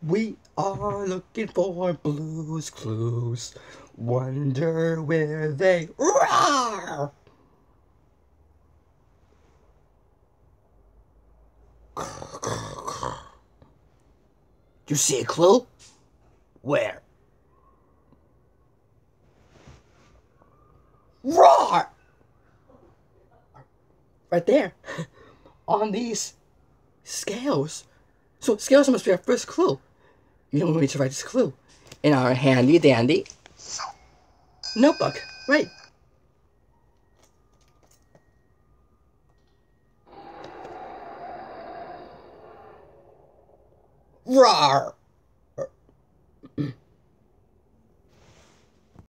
We are looking for Blue's Clues. Wonder where they are. You see a clue? Where? Roar! Right there. On these scales. So scales must be our first clue. You know, we need to write this clue in our handy dandy notebook. Right. Roar!